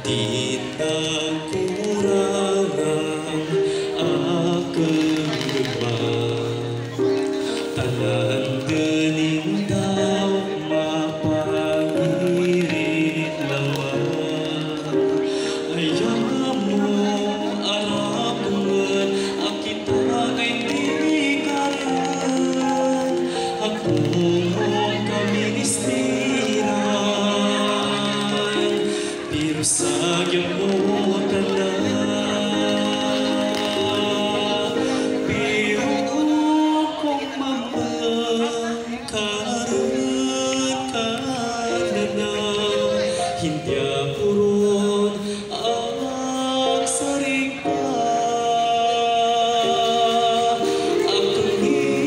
Di nagkurang ang aking lugmang, tanan galing daw mapangirit naman. Ayaw mo arapungan ang kita kay di karan, akong kaministiran, pero sa mo tanan. Pero kung mamangkaroon ka na, hindi ako ron ang sarigpa. Akong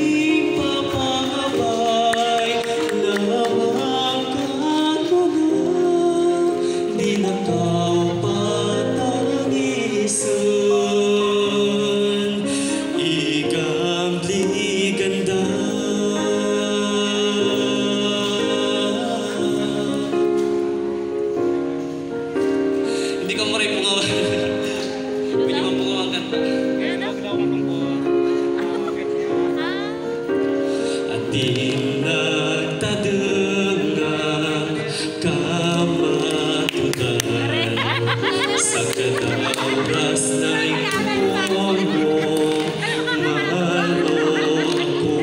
ipapangabay lamang ka na, di na kau patangisan, ikambli ganda. Hindi ka maray pungawan. Pwede mo pungawan kanta. At di nagtadengang kamatutan sa kada oras na ikaw mo mahalo ako.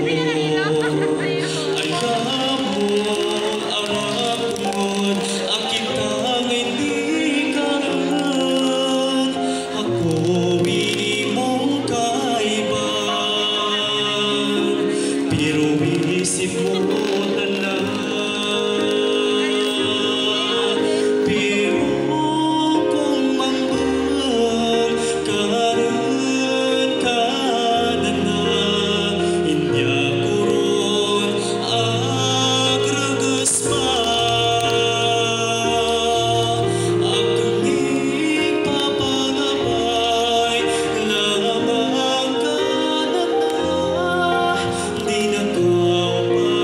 Alam mo, arapon ang kitang hindi karan, ako mong kaiban, pero isip mo tanan. Pero kung mambang karan ka na, hindi ako ron agregas pa. Akong ipapangabay lamang ka na, di na kau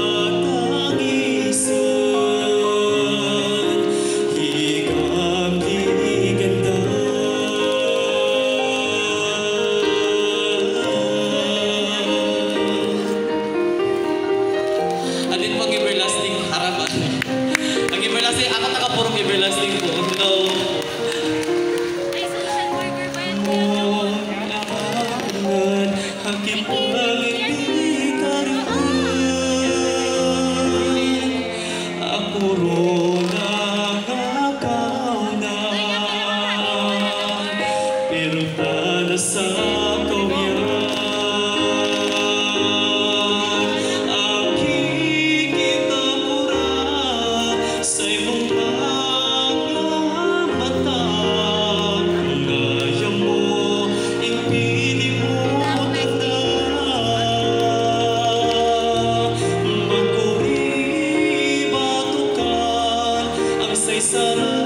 patangisan, ikambli ganda. Alin pang everlasting harapan? Ang everlasting, ako nakapurong everlasting po. No. Moangan aking pangiti karoon, ako ron nangakaw na, pero para sa kawiyan, aking kitamura sa imong paglamatan. Kung ayaw mo, ipili mo tanan, magkuri batukan ang saysara.